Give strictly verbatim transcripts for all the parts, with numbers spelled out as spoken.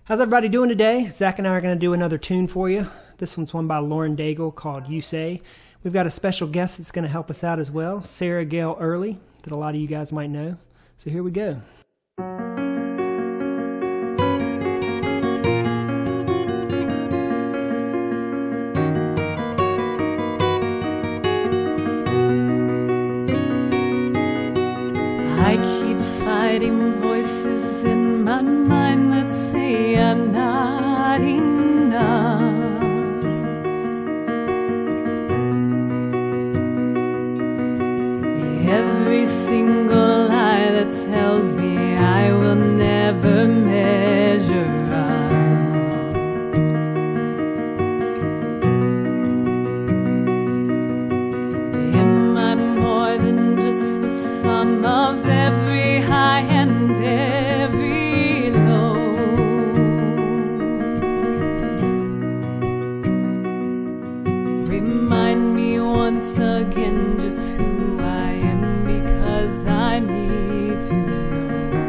How's everybody doing today? Zach and I are going to do another tune for you. This one's one by Lauren Daigle called You Say. We've got a special guest that's going to help us out as well, Sarah Gayle Early, that a lot of you guys might know. So here we go. I keep fighting voices in my mind that say I'm not enough. Every single lie that tells me I will never measure up. Am I more than just the sum of every high and every low? Remind me once again just who I am, because I need to know.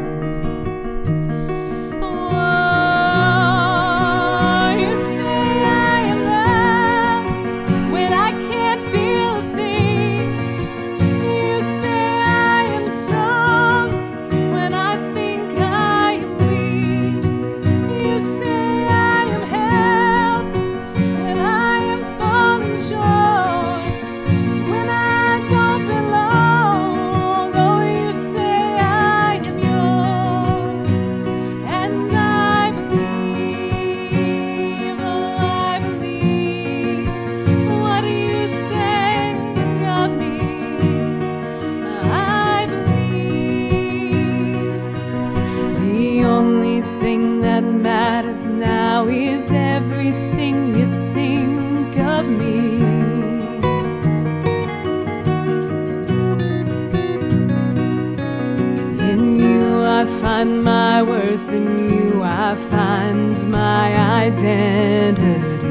Oh, you say I am loved when I can't feel a thing. You say I am strong when I think I am weak. You say I am held when I am falling short, when I don't belong. Oh, you say I am yours, and I believe, oh, I believe. What do you say of me? I believe. The only thing that matters now is everything you think of me. In you I find my worth, in you I find my identity.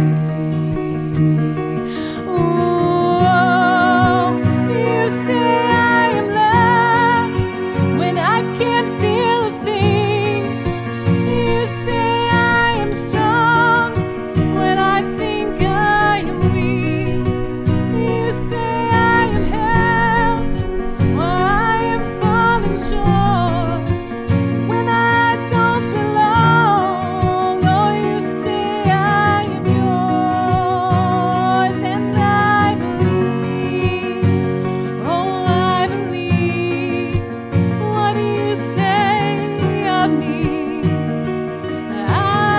Ooh, you say I am loved when I can't feel a thing. You say I am strong when I think I am weak. You say I am held while I am falling short, when I don't belong. Oh, you say I am yours, and I believe. Oh, I believe. What do you say of me? I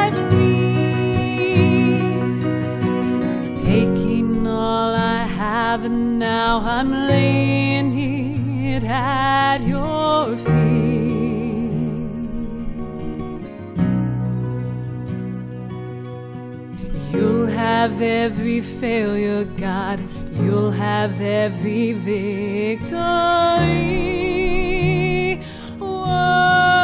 believe. Taking all I have, and now I'm laying it at your feet. You'll have every failure, God. You'll have every victory. Whoa.